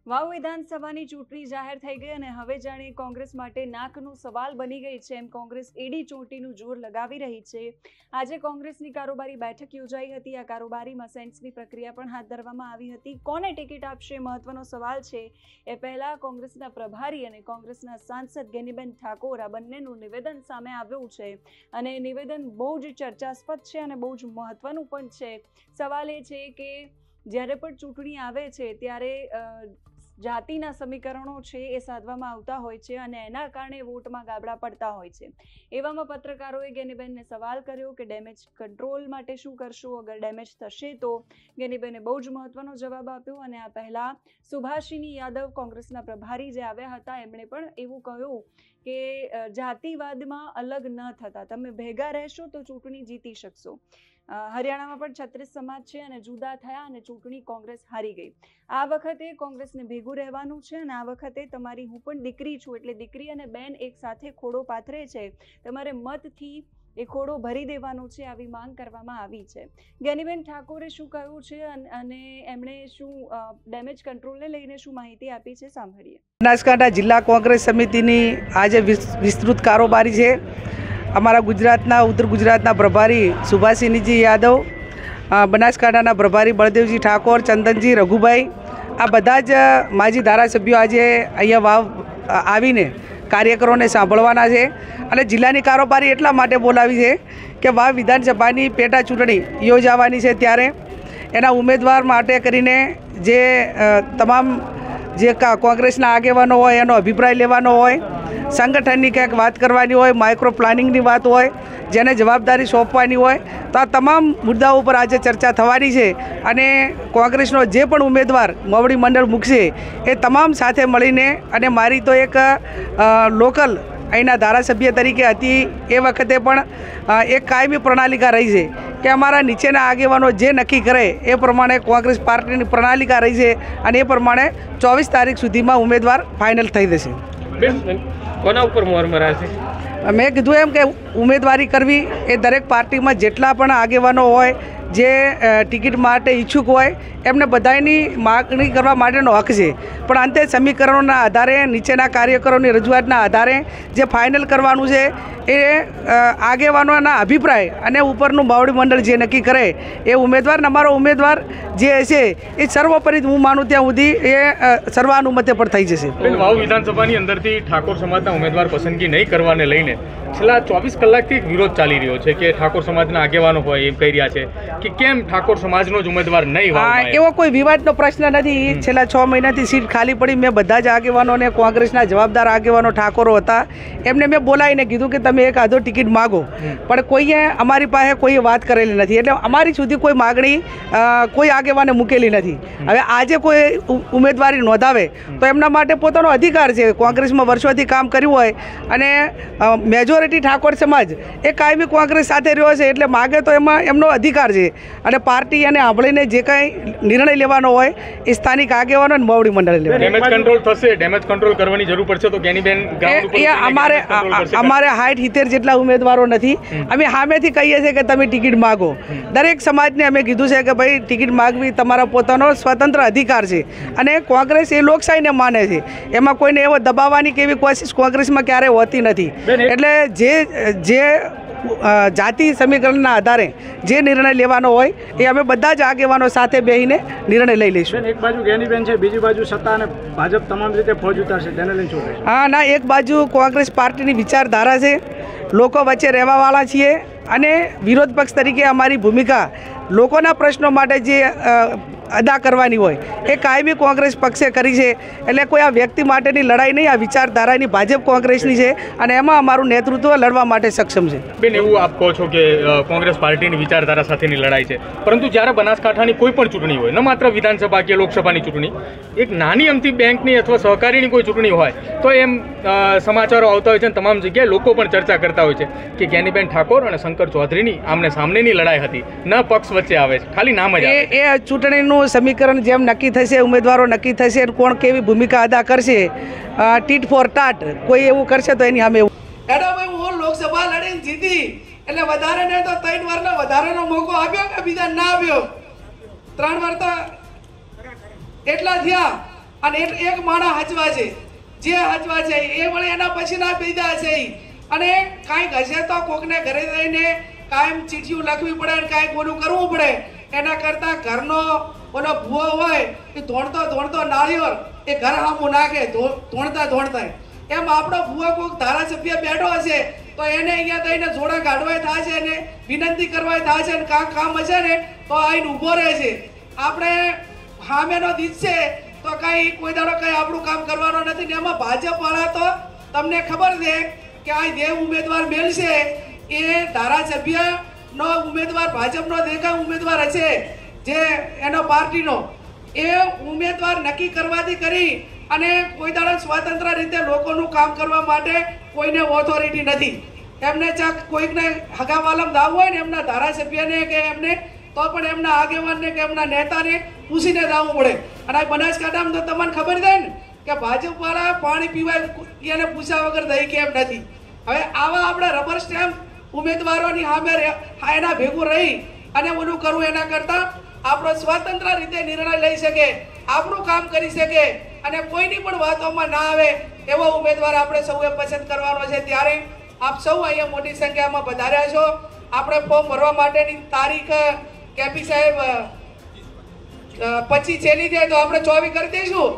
વાવ વિધાનસભાની ચૂંટણી જાહેર થઈ ગઈ અને હવે જાણે કોંગ્રેસ માટે નાકનો સવાલ બની ગઈ છે એમ કોંગ્રેસ એડી ચોટીનું જોર લગાવી રહી છે। આજે કોંગ્રેસની કારોબારી બેઠક યોજાઈ હતી। આ કારોબારીમાં સેન્સની પ્રક્રિયા પણ હાથ ધરવામાં આવી હતી। કોને ટિકિટ આપશે મહત્વનો સવાલ છે। એ પહેલા કોંગ્રેસના પ્રભારી અને કોંગ્રેસના સાંસદ ગેનીબેન ઠાકોર આ બંનેનું નિવેદન સામે આવ્યું છે અને નિવેદન બહુ જ ચર્ચાસ્પદ છે અને બહુ જ મહત્વનું પણ છે। સવાલ એ છે કે જ્યારે પણ ચૂંટણી આવે છે ત્યારે જાતિના સમીકરણો છે એ સાધવામાં આવતા હોય છે અને એના કારણે વોટમાં ગાબડા પડતા હોય છે। એવામાં પત્રકારોએ ગેનીબેનને સવાલ કર્યો કે ડેમેજ કંટ્રોલ માટે શું કરશો, અગર ડેમેજ થશે તો। ગેનીબેને બહુ જ મહત્વનો જવાબ આપ્યો અને આ પહેલા સુભાષિની યાદવ કોંગ્રેસના પ્રભારી જે આવ્યા હતા એમણે પણ એવું કહ્યું કે જાતિવાદમાં અલગ ન થતા તમે ભેગા રહેશો તો ચૂંટણી જીતી શકશો। હરિયાણામાં પણ 36 સમાજ છે અને જુદા થયા અને ચૂંટણી કોંગ્રેસ હારી ગઈ। આ વખતે કોંગ્રેસને ભેગું રહેવાનું છે અને આ વખતે તમારી હું પણ દીકરી છું એટલે દીકરી અને બેન એક સાથે ખોડો પાથરે છે, તમારે મતથી એ ખોડો ભરી દેવાનો છે, આવી માંગ કરવામાં આવી છે। ગેનીબેન ઠાકોરે શું કહ્યું છે અને એમણે શું ડેમેજ કંટ્રોલને લઈને શું માહિતી આપી છે સાંભળીએ। બનાસકાંઠા જિલ્લા કોંગ્રેસ સમિતિની આજે વિસ્તૃત કારોબારી છે। અમારા ગુજરાતના ઉત્તર ગુજરાતના પ્રભારી સુભાષિનીજી યાદવ, બનાસકાંઠાના પ્રભારી બળદેવજી ઠાકોર, ચંદનજી, રઘુભાઈ, આ બધા જ માજી ધારાસભ્યો આજે અહીંયા વાવ આવીને કાર્યકરોને સાંભળવાના છે અને જિલ્લાની કારોબારી એટલા માટે બોલાવી છે કે વાવ વિધાનસભાની પેટા ચૂંટણી યોજાવાની છે ત્યારે એના ઉમેદવાર માટે કરીને જે તમામ જે કોંગ્રેસના આગેવાનો હોય એનો અભિપ્રાય લેવાનો હોય, સંગઠનની ક્યાંક વાત કરવાની હોય, માઇક્રો પ્લાનિંગની વાત હોય, જેને જવાબદારી સોંપવાની હોય, તો આ તમામ મુદ્દાઓ ઉપર આજે ચર્ચા થવાની છે અને કોંગ્રેસનો જે પણ ઉમેદવાર મોવડી મંડળ મૂકશે એ તમામ સાથે મળીને અને મારી તો એક લોકલ અહીંના ધારાસભ્ય તરીકે હતી એ વખતે પણ એક કાયમી પ્રણાલિકા રહી છે કે અમારા નીચેના આગેવાનો જે નક્કી કરે એ પ્રમાણે કોંગ્રેસ પાર્ટીની પ્રણાલિકા રહી છે અને એ પ્રમાણે 24 તારીખ સુધીમાં ઉમેદવાર ફાઇનલ થઈ જશે। કોના ઉપર મોહર મરાશે? મેં કીધું એમ કે ઉમેદવારી કરવી એ દરેક પાર્ટીમાં જેટલા પણ આગેવાનો હોય જે ટિકિટ માટે ઈચ્છુક હોય એમને બધાની માગણી કરવા માટેનો હક છે, પણ અંતે સમીકરણોના આધારે નીચેના કાર્યકરોની રજૂઆતના આધારે જે ફાઇનલ કરવાનું છે એ આગેવાનોના અભિપ્રાય અને ઉપરનું મોવડી મંડળ જે નક્કી કરે એ ઉમેદવાર, અમારો ઉમેદવાર જે હશે એ સર્વોપરી હું માનું ત્યાં સુધી એ સર્વાનુમતે પણ થઈ જશે। વાવ વિધાનસભાની અંદરથી ઠાકોર સમાજના ઉમેદવાર પસંદગી નહીં કરવાને લઈને છેલ્લા 24 કલાકથી એક વિરોધ ચાલી રહ્યો છે કે ઠાકોર સમાજના આગેવાનો હોય એમ કહી રહ્યા છે કે કેમ ઠાકોર સમાજનો જ ઉમેદવાર નહીં હોય। એવો કોઈ વિવાદનો પ્રશ્ન નથી। છેલ્લા 6 મહિનાથી સીટ ખાલી પડી, મેં બધા જ આગેવાનોને, કોંગ્રેસના જવાબદાર આગેવાનો ઠાકોરો હતા એમને મેં બોલાવીને કીધું કે તમે એક આધો ટિકિટ માગો, પણ કોઈએ અમારી પાસે કોઈએ વાત કરેલી નથી એટલે અમારી સુધી કોઈ માગણી કોઈ આગેવાને મૂકેલી નથી। હવે આજે કોઈ ઉમેદવારી નોંધાવે તો એમના માટે પોતાનો અધિકાર છે। કોંગ્રેસમાં વર્ષોથી કામ કર્યું હોય અને મેજોરિટી ઠાકોર સમાજ એ કાયમી કોંગ્રેસ સાથે રહ્યો છે એટલે માગે તો એમાં એમનો અધિકાર છે અને પાર્ટી અને આંભળીને જે કાંઈ નિર્ણય લેવાનો હોય એ સ્થાનિક આગેવાનો અને મોવડી મંડળે લેવાનો। ડેમેજ કંટ્રોલ થશે, ડેમેજ કંટ્રોલ કરવાની જરૂર પડશે તો ગેનીબેન અમારે 60-70 જેટલા ઉમેદવારો નથી, અમે સામેથી કહીએ છીએ કે તમે ટિકિટ માગો। દરેક સમાજને અમે કીધું છે કે ભાઈ ટિકિટ માગવી તમારા પોતાનો સ્વતંત્ર અધિકાર છે અને કોંગ્રેસ એ લોકશાહીને માને છે, એમાં કોઈને એવો દબાવવાની કેવી કોશિશ કોંગ્રેસમાં ક્યારેય હોતી નથી। એટલે જે જાતિ સમીકરણના આધારે જે નિર્ણય લેવાનો હોય એ અમે બધા જ આગેવાનો સાથે બેસીને નિર્ણય લઈ લઈશું। એક બાજુ ગેનીબેન છે, બીજી બાજુ સત્તા અને ભાજપ તમામ રીતે ફોજ ઉતારશે, તેને લઈને શું કહેશો? હા ના, એક બાજુ કોંગ્રેસ પાર્ટીની વિચારધારા છે, લોકો વચ્ચે રહેવાવાળા છીએ અને વિરોધ પક્ષ તરીકે અમારી ભૂમિકા લોકોના પ્રશ્નો માટે જે અદા કરવાની હોય એ કાયમી કોંગ્રેસ પક્ષે કરી છે એટલે કોઈ આ વ્યક્તિ માટેની લડાઈ નહીં, આ વિચારધારાની ભાજપ કોંગ્રેસની છે અને એમાં અમારું નેતૃત્વ લડવા માટે સક્ષમ છે। બેન, એવું આપ કહો છો કે કોંગ્રેસ પાર્ટીની વિચારધારા સાથેની લડાઈ છે, પરંતુ જ્યારે બનાસકાંઠાની કોઈ પણ ચૂંટણી હોય, ન માત્ર વિધાનસભા કે લોકસભાની ચૂંટણી, એક નાની અમથી બેંકની અથવા સહકારીની કોઈ ચૂંટણી હોય તો એમ સમાચારો આવતા હોય છે અને તમામ જગ્યાએ લોકો પણ ચર્ચા કરતા હોય છે કે ગેનીબેન ઠાકોર અને શંકર ચૌધરીની આમને સામનેની લડાઈ હતી, ન પક્ષ વચ્ચે આવે છે, ખાલી નામ જ આવે છે। એ ચૂંટણીનું સમીકરણ જેમ નક્કી થશે, ઉમેદવારો નક્કી થશે, કોણ કેવી ભૂમિકા અદા કરશે, ટીટ ફોર ટાટ કોઈ એવું કરશે તો એની સામે એવું ભાઈ હું લોકસભા લડીને જીતી એટલે વધારે ને તો 3 વારનો વધારેનો મોકો આપ્યો કે બીજા ના આપ્યો? 3 વાર તો એટલા થયા અને એક માણસ હચવા છે, જે હચવા છે એ વળી એના પછીના પૈદા છે અને કાંઈક હશે તો કોકને ઘરે જઈને કાયમ ચીઠીઓ લખવી પડે અને કાંઈક ઓલું કરવું પડે. એના કરતાં ઘરનો ઓલો ભૂવો હોય એ ધોણતો નાળિયેર એ ઘર સામું નાખે ધોણતા એમ આપણો ભૂવો કોઈક ધારાસભ્ય બેઠો હશે તો એને અહીંયા થઈને જોડા કાઢવા થાય છે અને વિનંતી કરવા થાય છે અને કામ હશે ને તો આઈને ઊભો રહે છે. આપણે સામેનો દીધશે તો કાંઈ કોઈ દાડો કંઈ આપણું કામ કરવાનો નથી ને એમાં ભાજપવાળા તો તમને ખબર છે કે આ જે ઉમેદવાર મેળશે એ ધારાસભ્યનો ઉમેદવાર ભાજપનો દેખાય ઉમેદવાર હશે જે એનો પાર્ટીનો એ ઉમેદવાર નક્કી કરવાથી કરી અને કોઈ દાડો સ્વતંત્ર રીતે લોકોનું કામ કરવા માટે કોઈને ઓથોરિટી નથી. એમને ચાક કોઈકને હગાવાલમ દાવ હોય ને એમના ધારાસભ્યને કે એમને તો પણ એમના આગેવાનને કે એમના નેતાને પૂછીને દાવવું પડે. અને આ બનાસકાંઠામાં તો તમને ખબર છે ને કે ભાજપવાળા પાણી પીવાય એને પૂછ્યા વગર દઈ કેમ નથી. હવે આવા આપણે રબર સ્ટેમ્પ ઉમેદવારોની સામે એના ભેગું રહી અને ઓલું કરવું એના કરતાં આપણો સ્વતંત્ર રીતે નિર્ણય લઈ શકે, આપણું કામ કરી શકે અને કોઈની પણ વાતોમાં ના આવે એવો ઉમેદવાર આપણે સૌએ પસંદ કરવાનો છે. ત્યારે આપ સૌ અહીંયા મોટી સંખ્યામાં પધાર્યા છો. આપણે ફોર્મ ભરવા માટેની તારીખ કેપી સાહેબ 25 છેલ્લી છે તો આપણે 24 કરી દઈશું.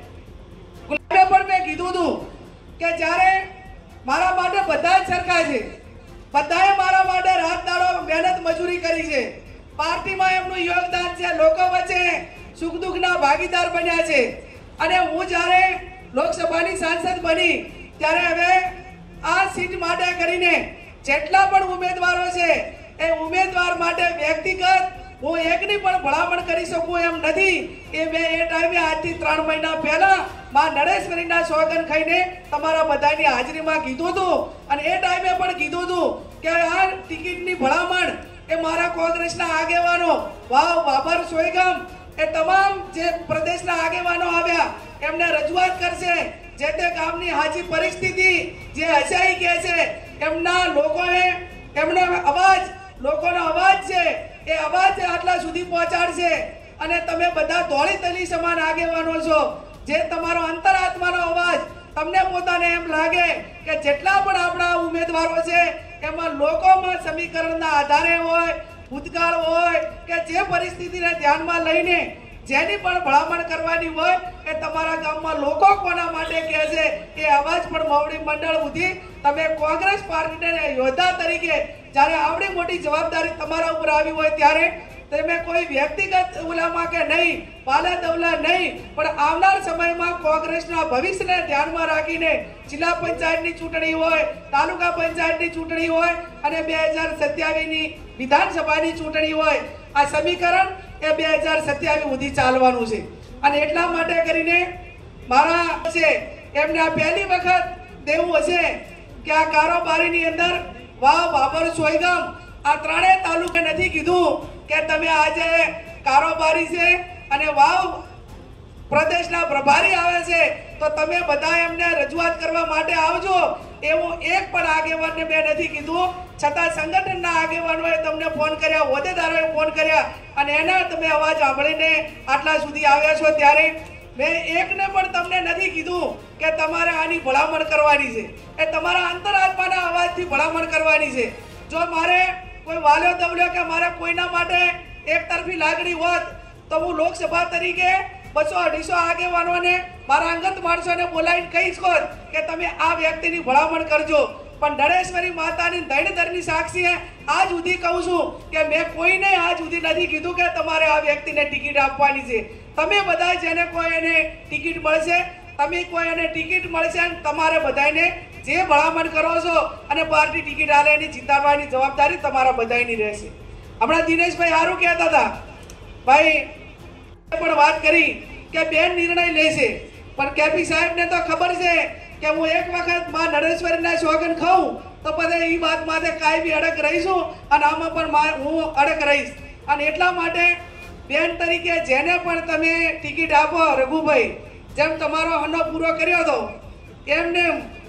ગુલાબે પણ મેં કીધું હતું કે જ્યારે મારા માટે બધા જ સરખા છે, બધાએ મારા માટે રાત દાડો મહેનત મજૂરી કરી છે, પાર્ટીમાં એમનું યોગદાન છે, લોકો વચ્ચે સુખ દુઃખના ભાગીદાર બન્યા છે. અને હું જ્યારે લોકસભાની સાંસદ બની ત્યારે હવે આ સીટ માટે કરીને જેટલા પણ ઉમેદવારો છે એ ઉમેદવાર માટે વ્યક્તિગત હું એકની પણ ભલામણ કરી શકું એમ નથી. એ મેં એ ટાઈમે આજથી 3 મહિના પહેલા માં નરેશ્વરીના સોગન ખાઈને તમારા બધાની હાજરીમાં કીધું હતું અને એ ટાઈમે પણ કીધું હતું કે આ ટિકિટની ભલામણ એ મારા કોંગ્રેસના આગેવાનો વાવ બાબર સોયગામ એ તમામ જે પ્રદેશના આગેવાનો આવ્યા એમને રજૂઆત કરશે. જે તે ગામની હાજી પરિસ્થિતિ જે હસાઈ કે છે એમના લોકોએ એમનો અવાજ લોકોનો અવાજ છે એ અવાજ આટલા સુધી પહોંચાડશે. અને તમે બધા ધોળી તલી સમાન આગેવાનો છો. જે તમારો અંતરાત્માનો અવાજ તમને પોતાને એમ લાગે કે જેટલા પણ આપણા ઉમેદવારો છે એમાં લોકોમાં સમીકરણના આધારે હોય, ભૂતકાળ હોય કે જે પરિસ્થિતિને ધ્યાનમાં લઈને જેની પણ ભલામણ કરવાની હોય એ તમારા ગામમાં લોકો કોના માટે કહે છે એ અવાજ પણ મોવડી મંડળ સુધી તમે કોંગ્રેસ પાર્ટીને યોદ્ધા તરીકે જ્યારે આવડી મોટી જવાબદારી તમારા ઉપર આવી હોય ત્યારે તમે કોઈ વ્યક્તિગત ઓલામાં કે નહીં, પાલા દવલા નહીં, પણ આવનાર સમયમાં કોંગ્રેસના ભવિષ્યને ધ્યાનમાં રાખીને જિલ્લા પંચાયતની ચૂંટણી હોય, તાલુકા પંચાયતની ચૂંટણી હોય અને 2027ની વિધાનસભાની ચૂંટણી હોય, આ સમીકરણ એ 2027 સુધી ચાલવાનું છે. અને એટલા માટે કરીને મારા છે એમને આ પહેલી વખત દેવું હશે કે આ કારોબારીની અંદર વાવ બાબર સોયગામ આ ત્રણેય તાલુકે નથી કીધું કે તમે આજે કારોબારી છે અને વાવ પ્રદેશના પ્રભારી આવે છે તો તમે બધા એમને રજૂઆત કરવા માટે આવજો એવું એક પણ આગેવાનને મેં નથી કીધું. છતાં સંગઠનના આગેવાનોએ તમને ફોન કર્યા, હોદ્દેદારોએ ફોન કર્યા અને એના તમે અવાજ સાંભળીને આટલા સુધી આવ્યા છો. ત્યારે મેં એકને પણ તમને નથી કીધું કે તમારે આની ભલામણ કરવાની છે. એ તમારા અંતરાત્માના અવાજથી ભલામણ કરવાની છે. જો મારે કોઈ વાલ્યો દવલ્યો કે મારે કોઈના માટે એક તરફી લાગણી હોત તો હું લોકસભા તરીકે 200-250 આગેવાનોને મારા અંગત માણસોને બોલાવીને કહીશ કે તમે આ વ્યક્તિની ભલામણ કરજો. પણ નરેશ્વરી માતાની દૈણધરની સાક્ષીએ આજ સુધી કહું છું કે મેં કોઈને આજ સુધી નથી કીધું કે તમારે આ વ્યક્તિને ટિકિટ આપવાની છે. તમે બધા જેને કોઈ એને ટિકિટ મળશે, તમે કોઈ એને ટિકિટ મળશે અને તમારે બધાને જે ભલામણ કરો છો અને પાર્ટી ટિકિટ આલે એની જીતાડવાની જવાબદારી તમારા બધાની રહેશે. હમણાં દિનેશભાઈ સારું કહેતા હતા, ભાઈ પણ વાત કરી કે બેન નિર્ણય લેશે, પણ કેપી સાહેબને તો ખબર છે કે હું એક વખત માં નરેશ્વરીના સોગન ખાઉં તો પછી એ વાત માટે કાંઈ બી અડગ રહીશું અને આમાં પણ હું અડગ રહીશ. અને એટલા માટે બેન તરીકે જેને પણ તમે ટિકિટ આપો રઘુભાઈ, જેમ તમારો હન્નો પૂરો કર્યો હતો એમને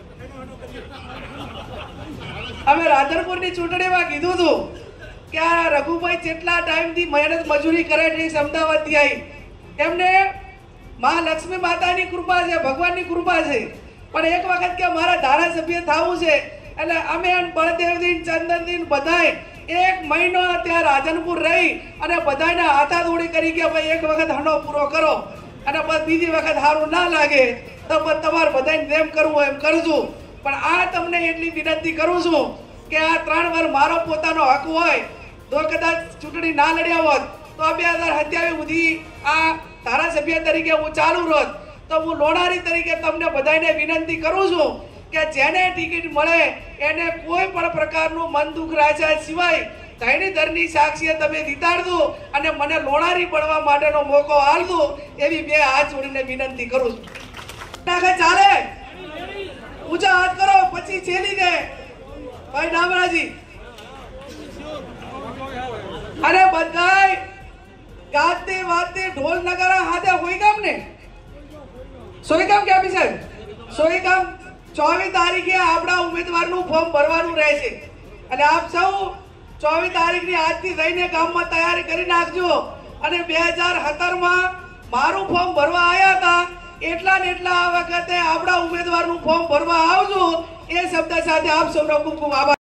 અમે રાધનપુરની ચૂંટણીમાં કીધું હતું કે આ રઘુભાઈ જેટલા ટાઈમથી મહેનત મજૂરી કરે છે અમદાવાદથી આવી એમને માં લક્ષ્મી માતાની કૃપા છે, ભગવાનની કૃપા છે, પણ એક વખત કે મારા ધારાસભ્ય થવું છે એટલે અમે બળદેવદીન ચંદનદીન બધાય 1 મહિનો ત્યાં રાધનપુર રહી અને બધાના હાથાદોડી કરી કે ભાઈ એક વખત હંડો પૂરો કરો અને પછી બીજી વખત સારું ના લાગે તો તમારે બધાને જેમ કરવું હોય એમ કરજો. પણ આ તમને એટલી વિનંતી કરું છું કે આ 3 વાર મારો પોતાનો હક હોય તો કદાચ ચૂંટણી ના લડ્યા હોત તો 2027 સુધી આ ધારાસભ્ય તરીકે હું ચાલુ રહોત. તો હું લોણારી તરીકે તમને બધાને વિનંતી કરું છું કે જેને ટિકિટ મળે એને કોઈ પણ પ્રકારનું મન દુઃખ રાખ્યા સિવાય ધરણી સાક્ષીએ તમે જીતાડજો અને મને લોણારી બનવા માટેનો મોકો આલજો એવી 2 હાથ જોડીને વિનંતી કરું છું. ચાલે ઊંચા હાથ કરો પછી છેલી દે ભાઈ નામરાજી અને બધાય ગાતે વાતે ઢોલ નગારા હાથે હોય ગામ ને સોયગામ કે આપી સાહેબ સોયગામ 24 તારીખે આપણા ઉમેદવારનું ફોર્મ ભરવાનું રહેશે અને આપ સૌ 24 તારીખની આજથી લઈને ગામમાં તૈયારી કરી નાખજો અને 2017 માં મારું ફોર્મ ભરવા આવ્યા હતા એટલા ને એટલા આ વખતે આપણા ઉમેદવારનું ફોર્મ ભરવા આવજો એ શબ્દ સાથે આપ સૌનો ખૂબ ખૂબ આભાર.